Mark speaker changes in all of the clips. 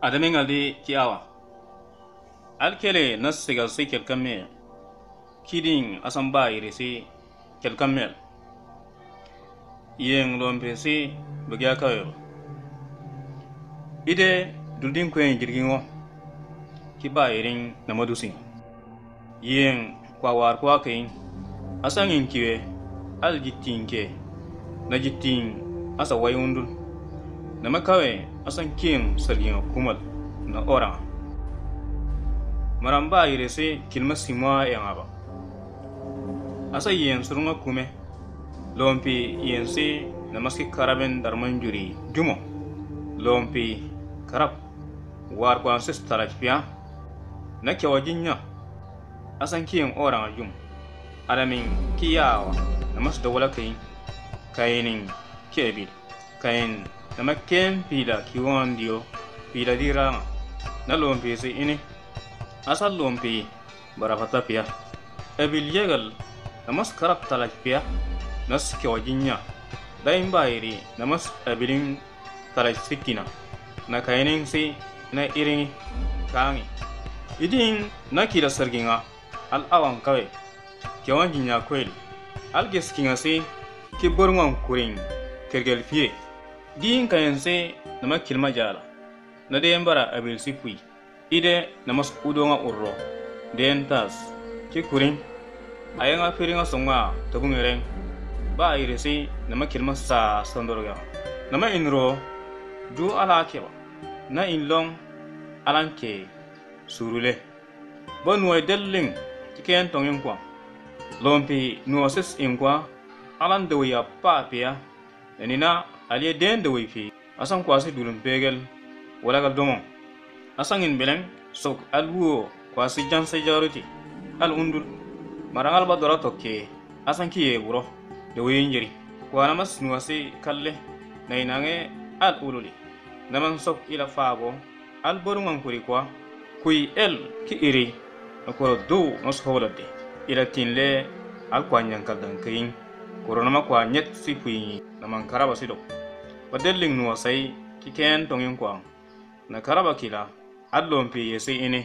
Speaker 1: Adamin aldi kiawa. Alkele nas sigal si kelkamme. Kiding asamba irisi kelkammel. Yeng lompe si bagya kayo. Ide duldin kwen jirgingo. Kiba iring namadusin. Yeng kwa war kwa kain. Asangin kiwe al jittin ke. Na jittin asa wayundul. Nama kawe asan kin sargin kumal na orang. Maramba irese kilma simwa yang aba. Asa yen surunga kume. Lompi yensi namaski karaben darmanjuri jumo. Lompi karab war kwansis tarajpia. Na kyawajinya asan kin orang jum. Adamin kiyawa namas dawala kain. Kainin kebil. Kain nama ken pila kiwan dio pila dirang na lompi si ini asal lompi barafata pia ebil yegal namas karab talak pia nas kyawajinya daim bairi namas ebilin talak sikina na kainin si na iringi kangi idin na kila serginga al awan kawe kyawajinya kweli al geskinga si kiborngon kuring kergel fie Din kayense nama kilma jala. Na den bara abil sipui. Ide namas udonga urro. Den tas. Ki kurin. Ayanga firinga songa tabungereng. Ba irisi nama kilma sa sondorga. Nama inro du ala keba. Na inlong alanke surule. Ba nuwa delling tiken tongin kwa. Lompi nuwasis inkwa alan dawaya pa pia. Nina aliye den de wifi asan kwasi dulum pegel wala gal domo asan in beleng sok alwo kwasi jansa jaruti al undul marangal ba dora tokke asan kiye buro de winjeri wana mas nuwasi kalle nainange al ululi naman sok ila fabo al borungan kuri kwa kui el ki iri akoro do nos holade ila tinle al kwanyan kaldan kayin koronama kwa nyet si kui naman karaba sido Padeling nuwa say kiken tongin kwang na karaba kila adlompi yesi ini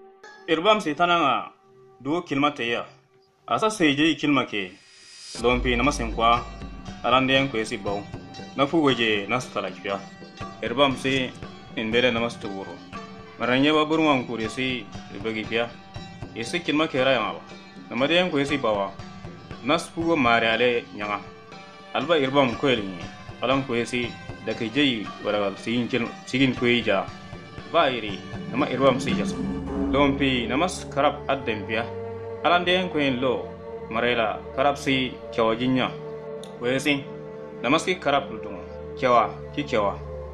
Speaker 1: irbam si tananga du kilma teya asa seje kilma ke lompi namasin kwa aranden ko yesi baw na fu weje nastala kya irbam si inbele namastu wuro maranye ba burwan ko yesi ibagi kya yesi kilma ke rayama namaden ko yesi bawa nasfu mariale nyanga alba irbam ko elini alam ko yesi da kai jayi wala sigin ko ja bairi nama irwam si jaso lompi namas karab adden biya alan den ko en lo marela karab si kyawajinya ko yesi namas ki karab dum kyawa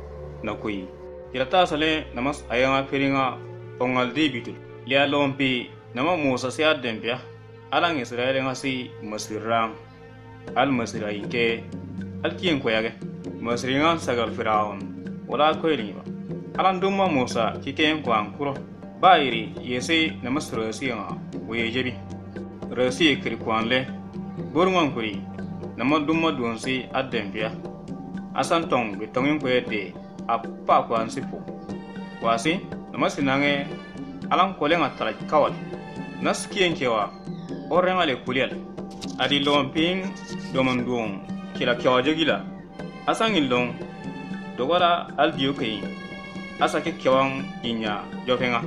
Speaker 1: na kuyi kirata sale namas ayanga firinga ongal de bitul ya lompi nama musa si adden biya alan israel ngasi masirram al masirayi ke alkiyen ko yage masringan sagal firaun wala ko yeliba alan dumma musa kiken ko ankuro bayri yesi na masrasi nga wejebi rasi kri kwanle borngon kuri na madumma donsi adempia asantong bitongin ko yede appa ko ansipo wasi na masinange alan ko lenga tala kawal naskiyen kewa orengale kulial adi lomping domandung kila kyawajagila asangin long dogora aldiyo kai asake kyawang inya jofenga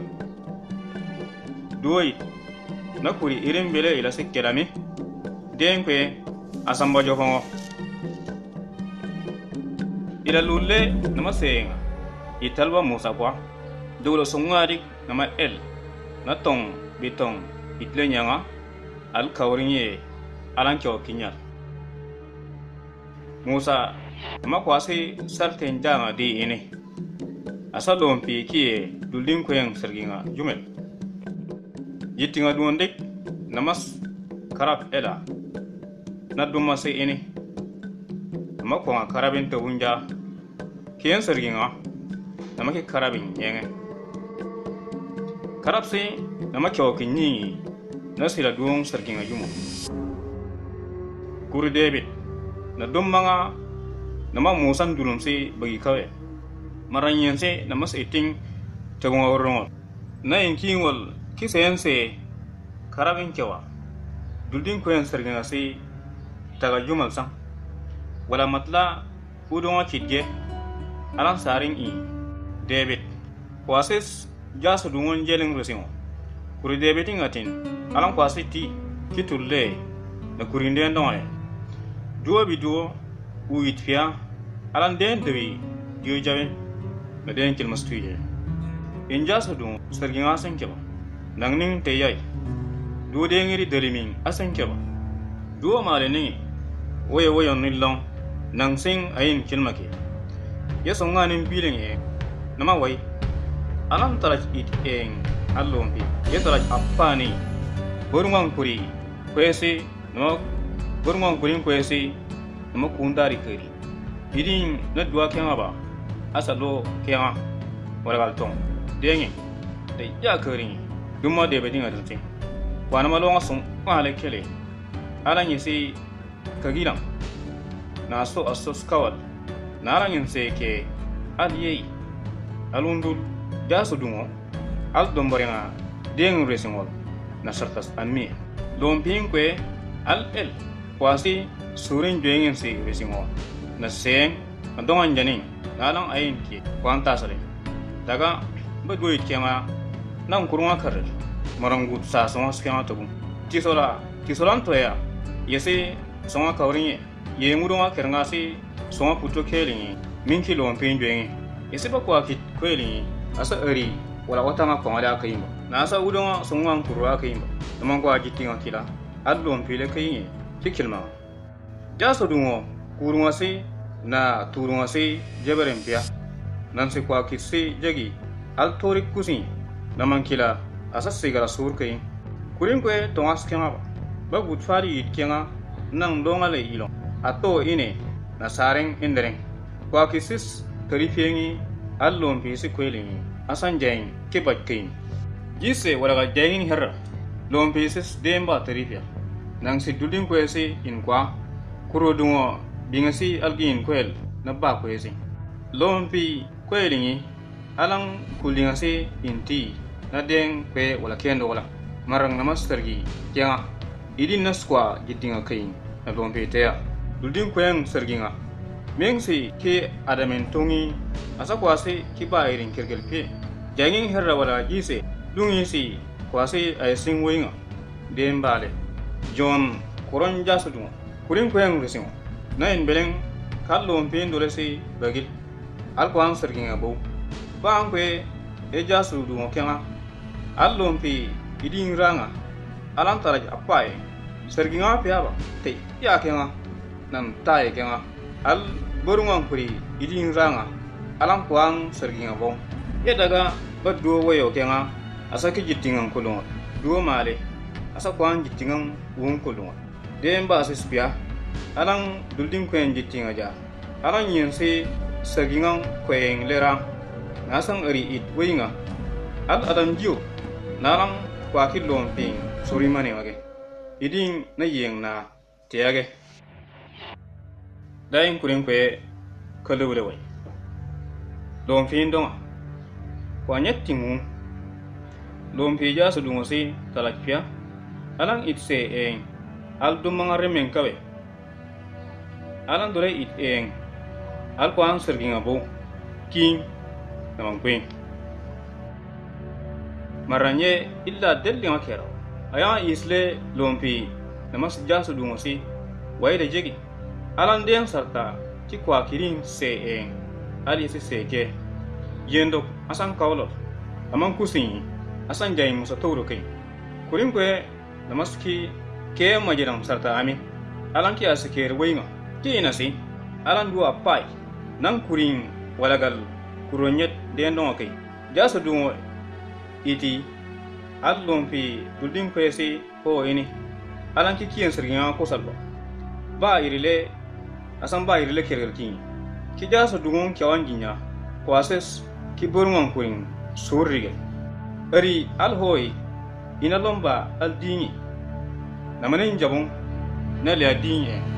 Speaker 1: duoi nakuri irin bele ila sekkerami denkwe asamba jofongo ila lulle namasenga italba musa kwa dolo songari nama el natong bitong itlenyanga al kawrinye alan kyo kinyal Musa makwasi sarten janga di ini asalom pi kiye duldin koyang serginga jumel yitinga duondik namas karab ela na dumase ini makwa karabin to wunja kiyen serginga namake karabin yenge karabsi namakyo kinyi nasila duong serginga jumo kuri David na dumanga nama musan dulum si bagi kawe maranyen se namas eting tabunga urungol na inkingol kisense karabin kewa duldin koyen sergin asi taga jumal sang wala matla udonga kidge alan saring i David kwasis jasu dungon jelin resingo kuri David ngatin alan kwasi ti kitulle na kuri nden donale duo bi duo uit fia alan den dewi dio jawen na den kilmas tuye in jasu dun sergin asan keba nangning teyai duo dengiri delimin asan keba duo male ni woyon nilong nang sing ayin kilmake yeso nganin biling e nama wai alam taraj it eng allompi ye taraj appani borungang kuri kwesi no borungang kuri kwesi no kundari keri idin na dua kenga ba asalo kenga waragal tong dengi de ya keri dumma de bedinga dutse wana malonga sum ale kele ala nyisi kagilam na so asos kawal narangin seke aliyei alundul jasu dungo al domborenga deng resingol na sartas anmi lomping kwe al el kwasi surin joingen se resingol na seng andongan janing nalang ayin ki kwanta sare daga bagoy kema nang kurunga karel marangut sa songa skema tobu tisolan toya yese songa kawrinye ye ngudonga kerngasi songa puto kelingi minki lomping joingen yese bakwa kit kwelingi asa eri wala watanga kwa ngada kayimba na asa udonga songa kurwa kayimba naman kwa jitinga kila adlom pile kayingi fikilma jaso dungo kurunga si na turunga si jeberen pia nansi kwa kitsi jagi altorik kusin naman kila asa sigara sur kayin kurin kwe tongas kenga ba gutfari it kenga nang donga le ilong ato ine na sareng indereng kwa kisis tarifiengi allom pisi kwelingi asan jain kibat kain jise wala jain herra lom pisis demba tarifia nang si dudin kwesi in kwa kuro dungo bingasi algin kwel na ba kwesi lom pi kwelingi alang kulingasi inti na deng kwe wala kendo wala marang namastergi kenga idin naskwa jitinga kain na lom pi teya dudin kweng serginga mengsi ke adamen tongi asa kwasi kiba irin kirgel pe jangin herra wala jise lungi si kwasi ay singwinga dembale John koron jasudu kurin kweng resingo na in beleng kallo mpin dole si bagil alkwang serginga bo bang kwe e jasudu ngokenga allo mpi idin ranga alam taraj apai serginga pe aba te ya kenga nam tai kenga al borungang kuri idin ranga alam kwang serginga bo ye daga badduo wayo kenga asa ki jittingan kulunga duo male asa kwang jittingan won kulunga demba asispia alang duldin kwen jittinga ja alang yense sergingan kwen lera nasang eri it winga al adam jiu narang kwa kilon ping surimane wage idin na yeng na tiage dain kurin kwe kalubule wai don fin don kwa nyettingu lompi jasu dungosi talakpia alang itse eng al dumangare menkawe alang dole it eng al kwang serginga bo king namang queen maranye illa delli ngakero aya isle lompi namas jasu dungosi waide jegi alang den sarta ki kwa kirin se eng ali se seke yendo asan kawlo amang kusin asan jay musa tawro kay kurin kwe namaski ke majiram sarta ami alan ki asaker wayga ki inasi alan duwa pai nang kurin walagal kuronyet den don kay jaso dungo iti adlom fi duldin kwe si ho ini alan ki kiyen serginga ko salba ba irile asan ba irile kerger kin ki jaso dungo kyawan ginya kwases ki borngon kurin surrige ari alhoy ina lomba aldini namanin jabon na le adini